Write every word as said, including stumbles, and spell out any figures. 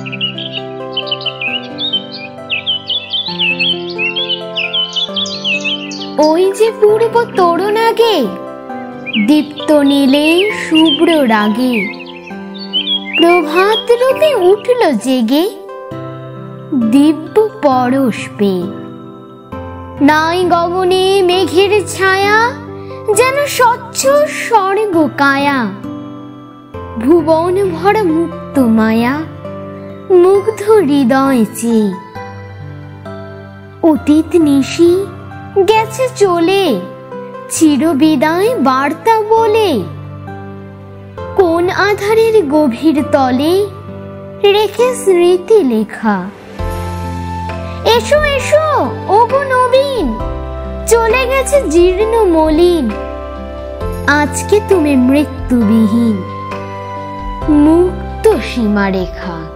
ওই যে পূর্ব তরুণ আগে দীপ্ত নীলে শুভ্র রাগে প্রভাত রূপে উঠল জেগে দিব্য পরশ পেয়ে। নাই গগনে মেঘের ছায়া যেন স্বচ্ছ স্বর্গ কায়া, ভুবন ভরা মুক্ত মায়া মুগ্ধ হৃদয় চেয়ে। অতীত নিশি গেছে চলে চির বিদায় বার্তা বলে, কোন আধারের গভীর তলে রেখে স্মৃতি লেখা। এসো এসো ওগো নবীন, চলে গেছে জীর্ণ মলিন, আজকে তুমি মৃত্যুবিহীন মুক্ত সীমারেখা।